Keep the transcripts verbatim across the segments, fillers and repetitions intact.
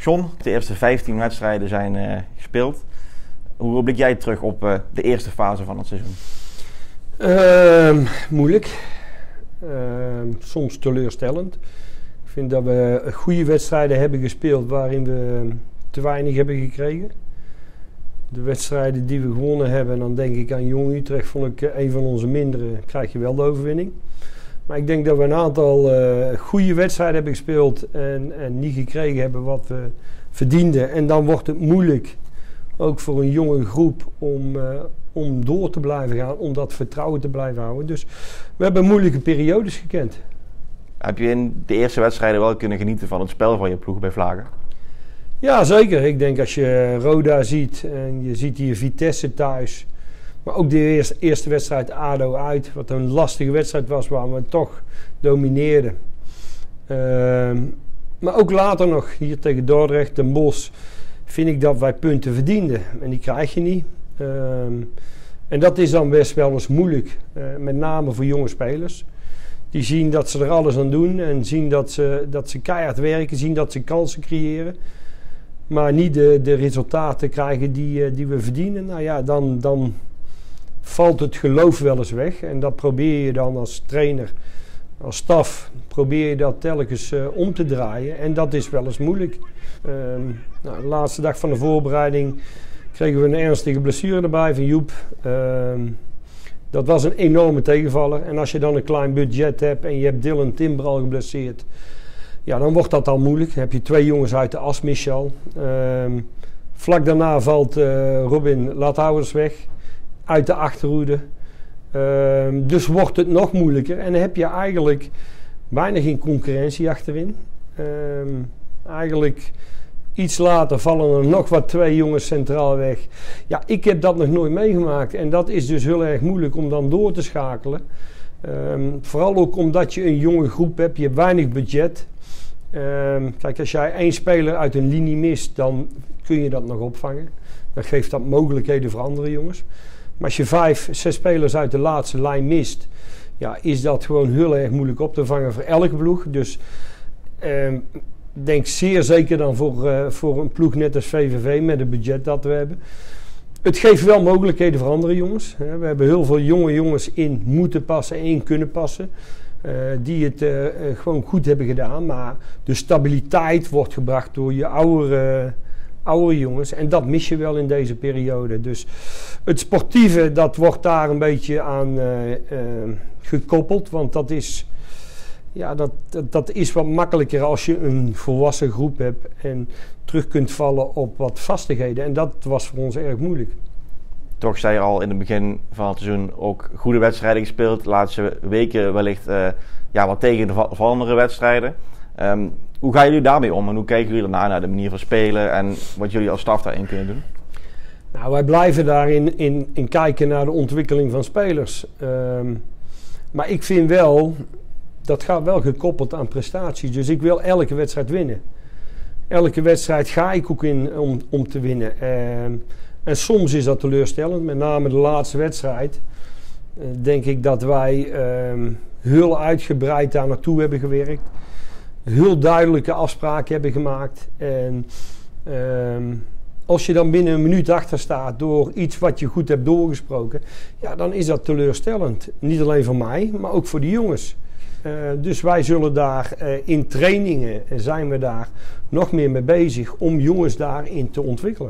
John, de eerste vijftien wedstrijden zijn uh, gespeeld. Hoe blik jij terug op uh, de eerste fase van het seizoen? Uh, moeilijk. Uh, soms teleurstellend. Ik vind dat we goede wedstrijden hebben gespeeld waarin we te weinig hebben gekregen. De wedstrijden die we gewonnen hebben, dan denk ik aan Jong Utrecht, vond ik een van onze mindere, krijg je wel de overwinning. Maar ik denk dat we een aantal uh, goede wedstrijden hebben gespeeld en, en niet gekregen hebben wat we verdienden. En dan wordt het moeilijk, ook voor een jonge groep, om, uh, om door te blijven gaan, om dat vertrouwen te blijven houden. Dus we hebben moeilijke periodes gekend. Heb je in de eerste wedstrijden wel kunnen genieten van het spel van je ploeg bij Vlagen? Ja, zeker. Ik denk als je Roda ziet en je ziet hier Vitesse thuis. Maar ook de eerste, eerste wedstrijd A D O uit, wat een lastige wedstrijd was, waar we toch domineerden. Uh, maar ook later nog, hier tegen Dordrecht, Den Bosch, vind ik dat wij punten verdienden. En die krijg je niet. Uh, en dat is dan best wel eens moeilijk, uh, met name voor jonge spelers. Die zien dat ze er alles aan doen en zien dat ze, dat ze keihard werken, zien dat ze kansen creëren. Maar niet de, de resultaten krijgen die, die we verdienen. Nou ja, dan, dan valt het geloof wel eens weg. En dat probeer je dan als trainer, als staf, probeer je dat telkens uh, om te draaien. En dat is wel eens moeilijk. Uh, nou, de laatste dag van de voorbereiding kregen we een ernstige blessure erbij van Joep. Uh, dat was een enorme tegenvaller. En als je dan een klein budget hebt en je hebt Dylan Timber al geblesseerd, ja, dan wordt dat al moeilijk. Dan heb je twee jongens uit de as, Michel. Uh, vlak daarna valt uh, Robin Lathouders weg. Uit de achterhoede. Uh, dus wordt het nog moeilijker. En dan heb je eigenlijk bijna geen concurrentie achterin. Uh, eigenlijk iets later vallen er nog wat twee jongens centraal weg. Ja, ik heb dat nog nooit meegemaakt. En dat is dus heel erg moeilijk om dan door te schakelen. Uh, vooral ook omdat je een jonge groep hebt. Je hebt weinig budget. Um, kijk, als jij één speler uit een linie mist, dan kun je dat nog opvangen. Dan geeft dat mogelijkheden voor andere jongens. Maar als je vijf, zes spelers uit de laatste lijn mist, ja, is dat gewoon heel erg moeilijk op te vangen voor elke ploeg. Dus um, denk zeer zeker dan voor, uh, voor een ploeg net als V V V met het budget dat we hebben. Het geeft wel mogelijkheden voor andere jongens. We hebben heel veel jonge jongens in moeten passen en in kunnen passen. Uh, die het uh, uh, gewoon goed hebben gedaan. Maar de stabiliteit wordt gebracht door je oudere, uh, oudere jongens. En dat mis je wel in deze periode. Dus het sportieve, dat wordt daar een beetje aan uh, uh, gekoppeld. Want dat is, ja, dat, dat, dat is wat makkelijker als je een volwassen groep hebt. En terug kunt vallen op wat vastigheden. En dat was voor ons erg moeilijk. Toch zijn er al in het begin van het seizoen ook goede wedstrijden gespeeld. De laatste weken wellicht uh, ja, wat tegen de vallendere wedstrijden. Um, hoe gaan jullie daarmee om en hoe kijken jullie daarna naar de manier van spelen en wat jullie als staf daarin kunnen doen? Nou, wij blijven daarin in, in kijken naar de ontwikkeling van spelers. Um, maar ik vind wel, dat gaat wel gekoppeld aan prestaties. Dus ik wil elke wedstrijd winnen. Elke wedstrijd ga ik ook in om, om te winnen. Um, En soms is dat teleurstellend, met name de laatste wedstrijd. Uh, denk ik dat wij uh, heel uitgebreid daar naartoe hebben gewerkt. Heel duidelijke afspraken hebben gemaakt. En uh, als je dan binnen een minuut achter staat door iets wat je goed hebt doorgesproken, ja, dan is dat teleurstellend. Niet alleen voor mij, maar ook voor de jongens. Uh, dus wij zullen daar uh, in trainingen, zijn we daar nog meer mee bezig om jongens daarin te ontwikkelen.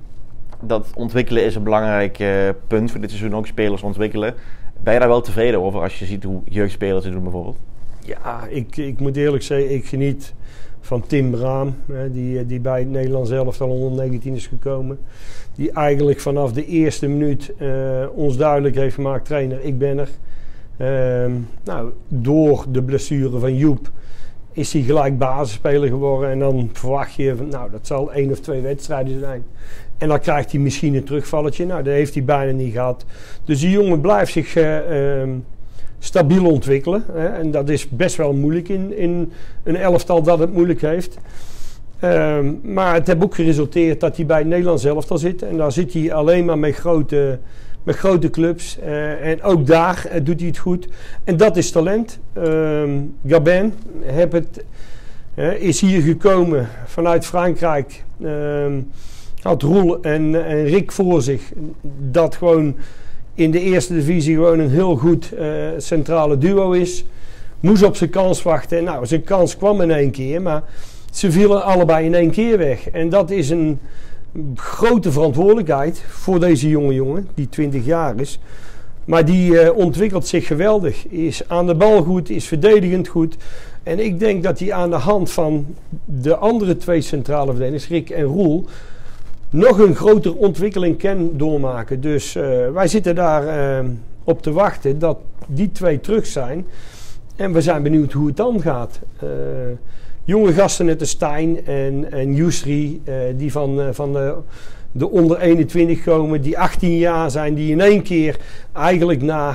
Dat ontwikkelen is een belangrijk uh, punt voor dit seizoen, ook spelers ontwikkelen. Ben je daar wel tevreden over als je ziet hoe jeugdspelers het doen bijvoorbeeld? Ja, ik, ik moet eerlijk zeggen, ik geniet van Tim Braam, hè, die, die bij het Nederlands elftal onder negentien is gekomen. Die eigenlijk vanaf de eerste minuut uh, ons duidelijk heeft gemaakt, trainer, ik ben er. Uh, nou, door de blessure van Joep is hij gelijk basisspeler geworden. En dan verwacht je, van, nou, dat zal één of twee wedstrijden zijn. En dan krijgt hij misschien een terugvalletje. Nou, dat heeft hij bijna niet gehad. Dus die jongen blijft zich uh, uh, stabiel ontwikkelen. Hè? En dat is best wel moeilijk in, in een elftal dat het moeilijk heeft. Uh, maar het heeft ook geresulteerd dat hij bij het Nederlands elftal zit. En daar zit hij alleen maar met grote, met grote clubs. Uh, en ook daar uh, doet hij het goed. En dat is talent. Uh, Gabin heb het... Uh, is hier gekomen vanuit Frankrijk. Uh, had Roel en, en Rick voor zich. Dat gewoon in de eerste divisie gewoon een heel goed uh, centrale duo is. Moest op zijn kans wachten. Nou, zijn kans kwam in één keer. Maar ze vielen allebei in één keer weg. En dat is een grote verantwoordelijkheid voor deze jonge jongen. Die twintig jaar is. Maar die uh, ontwikkelt zich geweldig. Is aan de bal goed. Is verdedigend goed. En ik denk dat hij aan de hand van de andere twee centrale verdedigers, Rick en Roel, nog een grotere ontwikkeling kan doormaken. Dus uh, wij zitten daar uh, op te wachten dat die twee terug zijn. En we zijn benieuwd hoe het dan gaat. Uh, jonge gasten net de Stijn en, en Yusri, uh, die van, uh, van de, de onder eenentwintig komen, die achttien jaar zijn, die in één keer eigenlijk na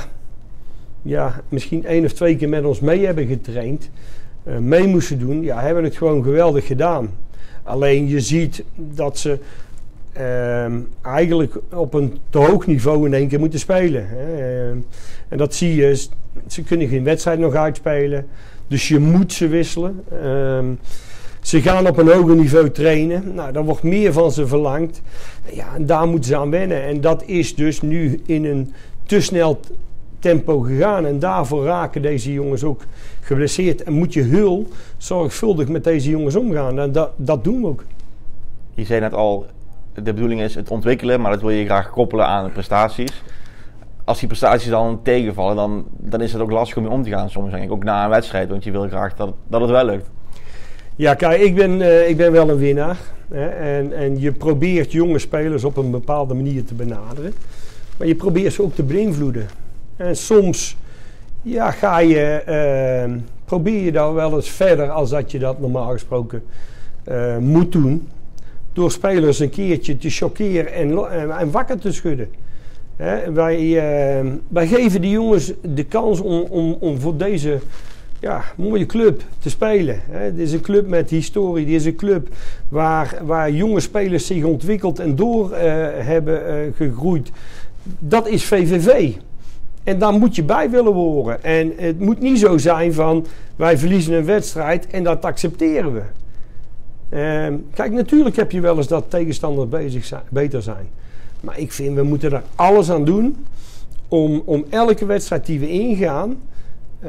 ja, misschien één of twee keer met ons mee hebben getraind, uh, mee moesten doen. Ja, hebben het gewoon geweldig gedaan. Alleen je ziet dat ze uh, eigenlijk op een te hoog niveau in één keer moeten spelen. Hè. Uh, en dat zie je. Ze kunnen geen wedstrijd nog uitspelen. Dus je moet ze wisselen. Uh, ze gaan op een hoger niveau trainen. Nou, dan wordt meer van ze verlangd. Ja, en daar moeten ze aan wennen. En dat is dus nu in een te snel tempo gegaan. En daarvoor raken deze jongens ook geblesseerd. En moet je heel zorgvuldig met deze jongens omgaan. En dat, dat doen we ook. Je zei net al, de bedoeling is het ontwikkelen, maar dat wil je graag koppelen aan de prestaties. Als die prestaties dan tegenvallen, dan, dan is het ook lastig om mee om te gaan soms, denk ik. Ook na een wedstrijd, want je wil graag dat, dat het wel lukt. Ja, kijk, ik ben, uh, ik ben wel een winnaar. Hè, en, en je probeert jonge spelers op een bepaalde manier te benaderen. Maar je probeert ze ook te beïnvloeden. En soms ja, ga je, uh, probeer je daar wel eens verder als dat je dat normaal gesproken uh, moet doen. Door spelers een keertje te choqueren en, en, en wakker te schudden. He, wij, uh, wij geven die jongens de kans om, om, om voor deze ja, mooie club te spelen. He, dit is een club met historie, dit is een club waar, waar jonge spelers zich ontwikkeld en door uh, hebben uh, gegroeid. Dat is V V V. En daar moet je bij willen horen. En het moet niet zo zijn van wij verliezen een wedstrijd en dat accepteren we. Uh, kijk, natuurlijk heb je wel eens dat tegenstanders bezig zijn, beter zijn. Maar ik vind, we moeten er alles aan doen om, om elke wedstrijd die we ingaan, uh,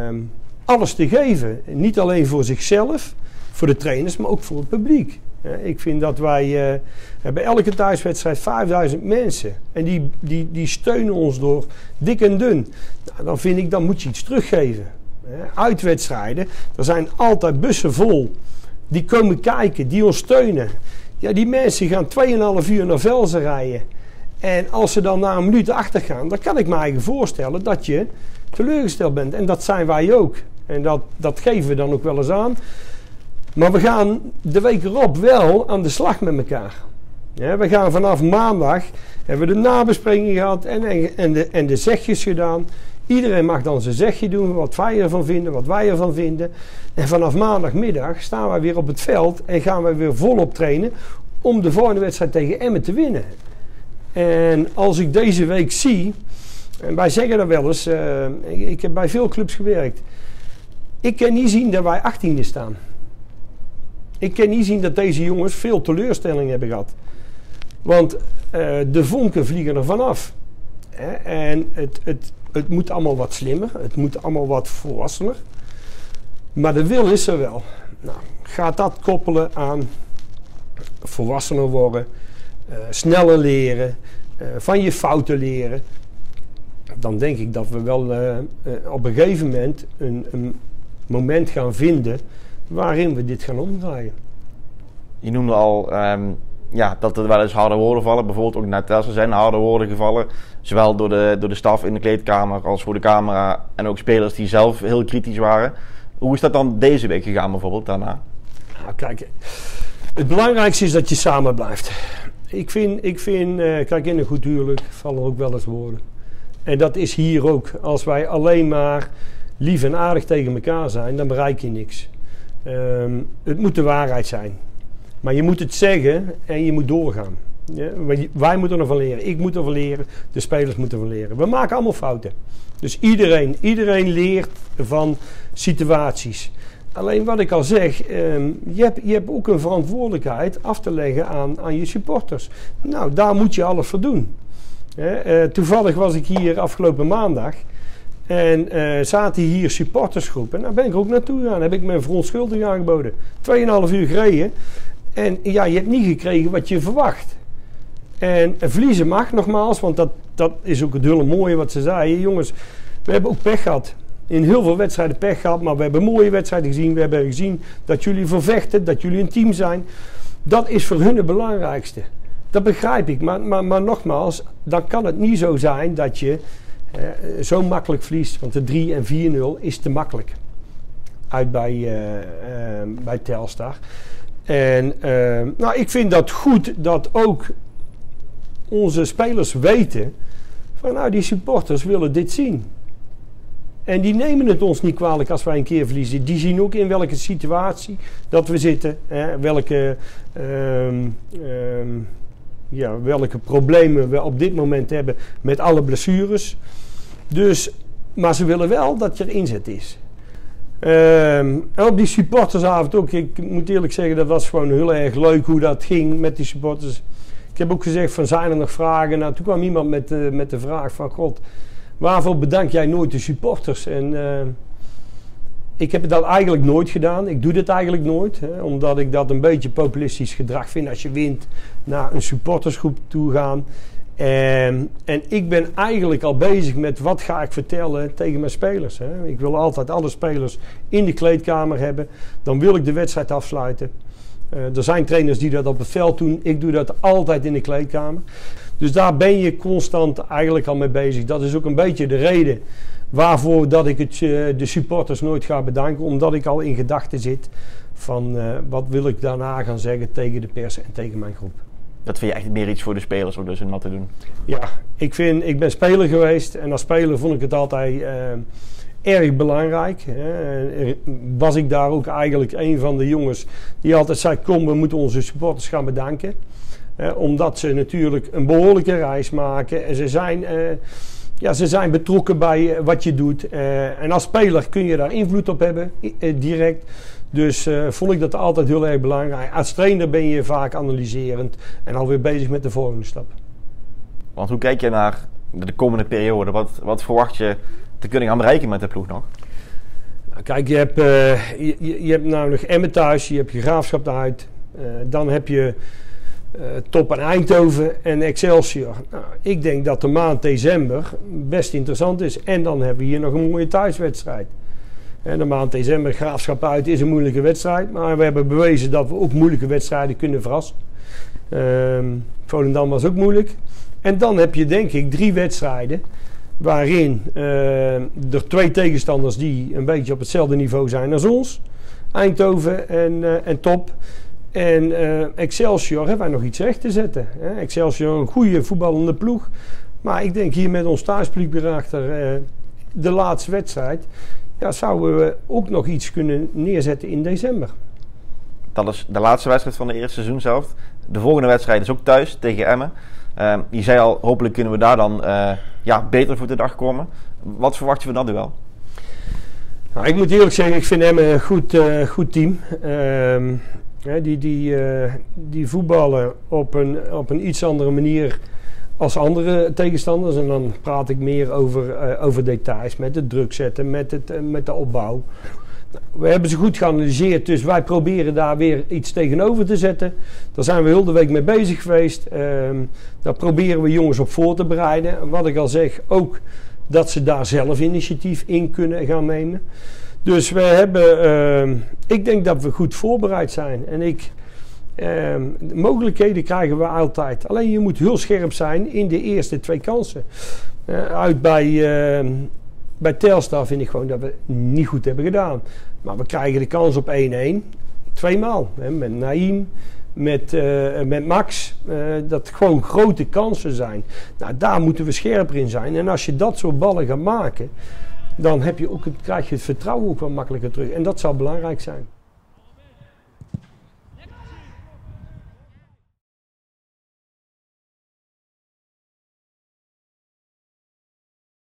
alles te geven. Niet alleen voor zichzelf, voor de trainers, maar ook voor het publiek. Uh, ik vind dat wij, uh, hebben elke thuiswedstrijd vijfduizend mensen. En die, die, die steunen ons door dik en dun. Nou, dan vind ik, dan moet je iets teruggeven. Uh, uitwedstrijden, er zijn altijd bussen vol. Die komen kijken, die ons steunen. Ja, die mensen gaan tweeënhalf uur naar Velzen rijden. En als ze dan na een minuut achter gaan, dan kan ik me eigenlijk voorstellen dat je teleurgesteld bent. En dat zijn wij ook. En dat, dat geven we dan ook wel eens aan. Maar we gaan de week erop wel aan de slag met elkaar. Ja, we gaan vanaf maandag, hebben we de nabespreking gehad en, en, en, de, en de zegjes gedaan. Iedereen mag dan zijn zegje doen, wat wij ervan vinden, wat wij ervan vinden. En vanaf maandagmiddag staan wij weer op het veld en gaan wij weer volop trainen om de volgende wedstrijd tegen Emmen te winnen. En als ik deze week zie, en wij zeggen dat wel eens, uh, ik, ik heb bij veel clubs gewerkt. Ik kan niet zien dat wij achttiende staan. Ik kan niet zien dat deze jongens veel teleurstelling hebben gehad. Want uh, de vonken vliegen er vanaf. Hè? En het, het, het moet allemaal wat slimmer, het moet allemaal wat volwassener. Maar de wil is er wel. Nou, ga dat koppelen aan volwassener worden, uh, sneller leren, uh, van je fouten leren. Dan denk ik dat we wel uh, uh, op een gegeven moment een, een moment gaan vinden waarin we dit gaan omdraaien. Je noemde al um, ja, dat er wel eens harde woorden vallen. Bijvoorbeeld ook naar Telstra zijn harde woorden gevallen. Zowel door de, door de staf in de kleedkamer als voor de camera. En ook spelers die zelf heel kritisch waren. Hoe is dat dan deze week gegaan bijvoorbeeld daarna? Nou, kijk, het belangrijkste is dat je samen blijft. Ik vind, ik vind uh, kijk, in een goed huwelijk vallen ook wel eens woorden. En dat is hier ook. Als wij alleen maar lief en aardig tegen elkaar zijn, dan bereik je niks. Um, het moet de waarheid zijn. Maar je moet het zeggen en je moet doorgaan. Ja? Wij moeten ervan leren. Ik moet ervan leren. De spelers moeten ervan leren. We maken allemaal fouten. Dus iedereen, iedereen leert van situaties. Alleen wat ik al zeg, um, je, hebt, je hebt ook een verantwoordelijkheid af te leggen aan, aan je supporters. Nou, daar moet je alles voor doen. He, uh, toevallig was ik hier afgelopen maandag en uh, zaten hier supportersgroepen. En daar ben ik ook naartoe gegaan. Heb ik mijn verontschuldiging aangeboden. Tweeënhalf uur gereden. En ja, je hebt niet gekregen wat je verwacht. En uh, verliezen mag nogmaals, want dat, dat is ook het hele mooie wat ze zeiden. Jongens, we hebben ook pech gehad. In heel veel wedstrijden pech gehad, maar we hebben mooie wedstrijden gezien. We hebben gezien dat jullie vervechten, dat jullie een team zijn. Dat is voor hun het belangrijkste. Dat begrijp ik, maar, maar, maar nogmaals, dan kan het niet zo zijn dat je eh, zo makkelijk verliest. Want de drie en vier nul is te makkelijk. Uit bij, uh, uh, bij Telstar. En uh, nou, ik vind dat goed dat ook onze spelers weten van nou, die supporters willen dit zien. En die nemen het ons niet kwalijk als wij een keer verliezen. Die zien ook in welke situatie dat we zitten. Hè, welke, um, um, ja, welke problemen we op dit moment hebben met alle blessures. Dus, maar ze willen wel dat er inzet is. Um, en op die supportersavond ook. Ik moet eerlijk zeggen, dat was gewoon heel erg leuk hoe dat ging met die supporters. Ik heb ook gezegd van zijn er nog vragen? Nou, toen kwam iemand met, uh, met de vraag van God... Waarvoor bedank jij nooit de supporters? En uh, ik heb dat eigenlijk nooit gedaan. Ik doe dit eigenlijk nooit. Hè, omdat ik dat een beetje populistisch gedrag vind. Als je wint, naar een supportersgroep toe gaan. En, en ik ben eigenlijk al bezig met wat ga ik vertellen tegen mijn spelers. Hè. Ik wil altijd alle spelers in de kleedkamer hebben. Dan wil ik de wedstrijd afsluiten. Uh, er zijn trainers die dat op het veld doen. Ik doe dat altijd in de kleedkamer. Dus daar ben je constant eigenlijk al mee bezig. Dat is ook een beetje de reden waarvoor dat ik het, uh, de supporters nooit ga bedanken. Omdat ik al in gedachten zit van uh, wat wil ik daarna gaan zeggen tegen de pers en tegen mijn groep. Dat vind je echt meer iets voor de spelers om dus in dat te doen? Ja, ik, vind, ik ben speler geweest en als speler vond ik het altijd uh, erg belangrijk. Hè. Was ik daar ook eigenlijk een van de jongens die altijd zei, kom, we moeten onze supporters gaan bedanken. Uh, omdat ze natuurlijk een behoorlijke reis maken. En ze zijn, uh, ja, ze zijn betrokken bij uh, wat je doet. Uh, en als speler kun je daar invloed op hebben, uh, direct. Dus uh, vond ik dat altijd heel erg belangrijk. Als trainer ben je vaak analyserend en alweer bezig met de volgende stap. Want hoe kijk je naar de komende periode? Wat, wat verwacht je te kunnen gaan bereiken met de ploeg nog? Nou, kijk, je hebt, uh, je, je hebt namelijk Emmen thuis, je hebt je Graafschap uit. Uh, dan heb je... Uh, Top en Eindhoven en Excelsior. Nou, ik denk dat de maand december best interessant is. En dan hebben we hier nog een mooie thuiswedstrijd. En de maand december, Graafschap uit, is een moeilijke wedstrijd. Maar we hebben bewezen dat we ook moeilijke wedstrijden kunnen verrassen. Uh, Volendam was ook moeilijk. En dan heb je denk ik drie wedstrijden waarin uh, er twee tegenstanders die een beetje op hetzelfde niveau zijn als ons. Eindhoven en, uh, en Top. En uh, Excelsior hebben wij nog iets recht te zetten. Hè? Excelsior een goede voetballende ploeg. Maar ik denk hier met ons thuispubliek erachter, uh, de laatste wedstrijd, ja, zouden we ook nog iets kunnen neerzetten in december. Dat is de laatste wedstrijd van de eerste seizoen zelf. De volgende wedstrijd is ook thuis tegen Emmen. Uh, je zei al, hopelijk kunnen we daar dan uh, ja, beter voor de dag komen. Wat verwacht je van dat duel? Nou, ik moet eerlijk zeggen, ik vind Emmen een goed, uh, goed team. Uh, Ja, die, die, uh, die voetballen op een, op een iets andere manier als andere tegenstanders. En dan praat ik meer over, uh, over details, met het druk zetten, met, het, uh, met de opbouw. Nou, we hebben ze goed geanalyseerd, dus wij proberen daar weer iets tegenover te zetten. Daar zijn we heel de week mee bezig geweest. Uh, daar proberen we jongens op voor te bereiden. Wat ik al zeg, ook dat ze daar zelf initiatief in kunnen gaan nemen. Dus we hebben, uh, ik denk dat we goed voorbereid zijn. En ik, uh, de mogelijkheden krijgen we altijd. Alleen je moet heel scherp zijn in de eerste twee kansen. Uh, uit bij, uh, bij Telstar vind ik gewoon dat we niet goed hebben gedaan. Maar we krijgen de kans op één-één. Tweemaal. Hè, met Naïm, met, uh, met Max. Uh, dat gewoon grote kansen zijn. Nou, daar moeten we scherper in zijn. En als je dat soort ballen gaat maken, dan heb je ook, krijg je het vertrouwen ook wel makkelijker terug. En dat zal belangrijk zijn.